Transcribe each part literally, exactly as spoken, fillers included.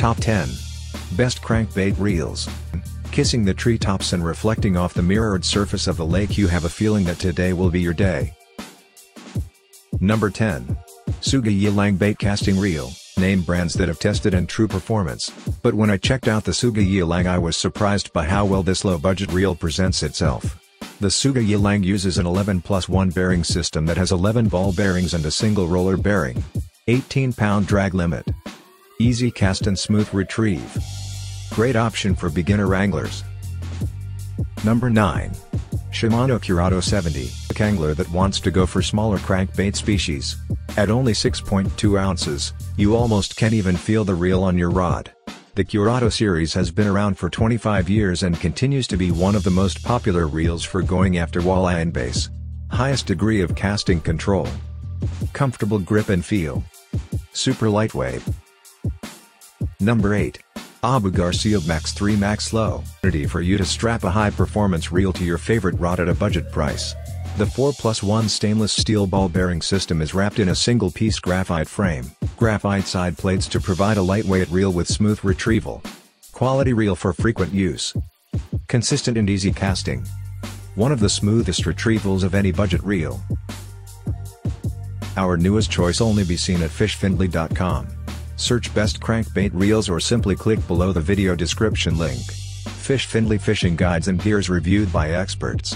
Top ten. Best Crankbait Reels. Kissing the treetops and reflecting off the mirrored surface of the lake, you have a feeling that today will be your day. Number ten. Sougayilang Baitcasting Reel. Name brands that have tested and true performance, but when I checked out the Sougayilang I was surprised by how well this low-budget reel presents itself. The Sougayilang uses an eleven plus one bearing system that has eleven ball bearings and a single roller bearing. eighteen pound drag limit. Easy cast and smooth retrieve. Great option for beginner anglers. Number nine. Shimano Curado seventy, a angler that wants to go for smaller crankbait species. At only six point two ounces, you almost can't even feel the reel on your rod. The Curado series has been around for twenty-five years and continues to be one of the most popular reels for going after walleye and bass. Highest degree of casting control. Comfortable grip and feel. Super lightweight. Number eight. Abu Garcia Max three Max Low. Ready for you to strap a high-performance reel to your favorite rod at a budget price. The four plus one stainless steel ball bearing system is wrapped in a single-piece graphite frame, graphite side plates to provide a lightweight reel with smooth retrieval. Quality reel for frequent use. Consistent and easy casting. One of the smoothest retrievals of any budget reel. Our newest choice only be seen at fish findly dot com. Search best crankbait reels or simply click below the video description link. Fish Findly fishing guides and gears reviewed by experts.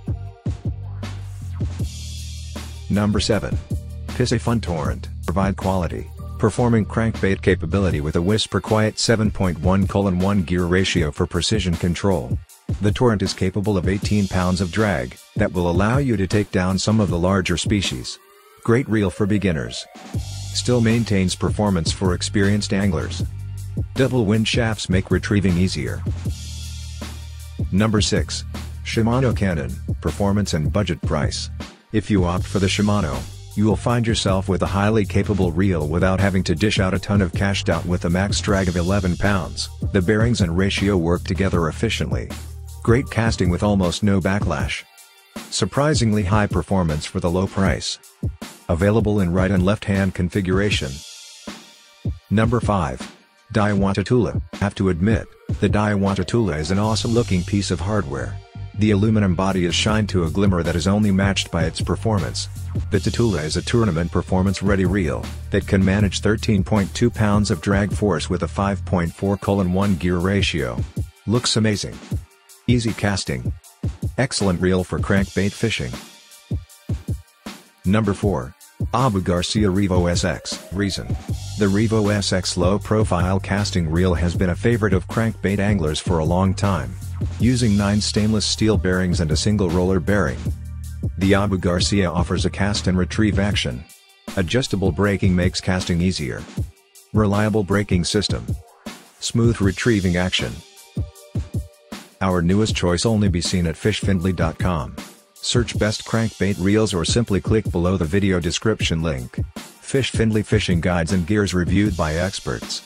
Number seven. Piscifun Torrent. Provide quality, performing crankbait capability with a whisper quiet seven point one to one gear ratio for precision control. The Torrent is capable of eighteen pounds of drag, that will allow you to take down some of the larger species. Great reel for beginners. Still maintains performance for experienced anglers. Double wind shafts make retrieving easier. Number six. Shimano Caenen. Performance and budget price. If you opt for the Shimano, you will find yourself with a highly capable reel without having to dish out a ton of cash out with a max drag of eleven pounds. The bearings and ratio work together efficiently. Great casting with almost no backlash. Surprisingly high performance for the low price. Available in right and left hand configuration. Number five. Daiwa Tatula. Have to admit, the Daiwa Tatula is an awesome looking piece of hardware. The aluminum body is shined to a glimmer that is only matched by its performance. The Tatula is a tournament performance ready reel, that can manage thirteen point two pounds of drag force with a five point four to one gear ratio. Looks amazing. Easy casting. Excellent reel for crankbait fishing. Number four. Abu Garcia Revo S X. Reason. The Revo S X low-profile casting reel has been a favorite of crankbait anglers for a long time. Using nine stainless steel bearings and a single roller bearing, the Abu Garcia offers a cast and retrieve action. Adjustable braking makes casting easier. Reliable braking system. Smooth retrieving action. Our newest choice only be seen at fish findly dot com. Search best crankbait reels or simply click below the video description link. Fish Findly fishing guides and gears reviewed by experts.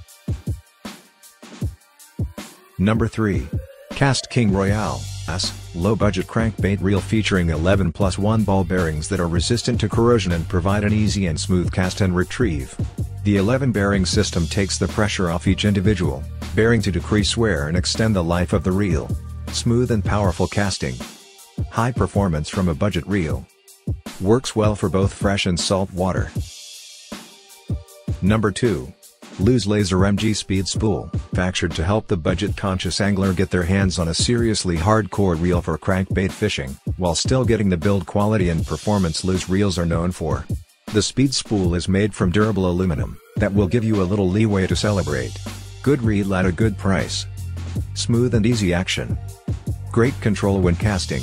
Number three. KastKing Royale. Low-budget crankbait reel featuring eleven plus one ball bearings that are resistant to corrosion and provide an easy and smooth cast and retrieve. The eleven bearing system takes the pressure off each individual bearing to decrease wear and extend the life of the reel. Smooth and powerful casting. High performance from a budget reel. Works well for both fresh and salt water. Number two. Lose Laser M G Speed Spool. Manufactured to help the budget-conscious angler get their hands on a seriously hardcore reel for crankbait fishing, while still getting the build quality and performance Lose reels are known for. The Speed Spool is made from durable aluminum, that will give you a little leeway to celebrate. Good reel at a good price. Smooth and easy action. Great control when casting.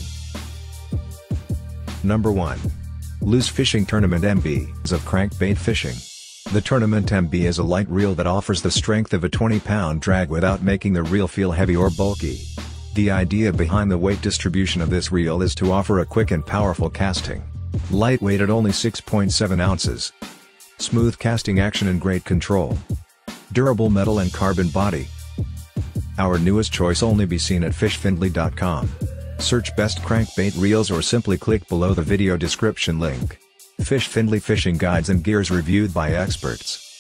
Number one. Lose Fishing Tournament M B. Of crankbait fishing. The Tournament M B is a light reel that offers the strength of a twenty pound drag without making the reel feel heavy or bulky. The idea behind the weight distribution of this reel is to offer a quick and powerful casting. Lightweight at only six point seven ounces. Smooth casting action and great control. Durable metal and carbon body. Our newest choice only be seen at fish findly dot com. Search best crankbait reels or simply click below the video description link. Fish Findly fishing guides and gears reviewed by experts.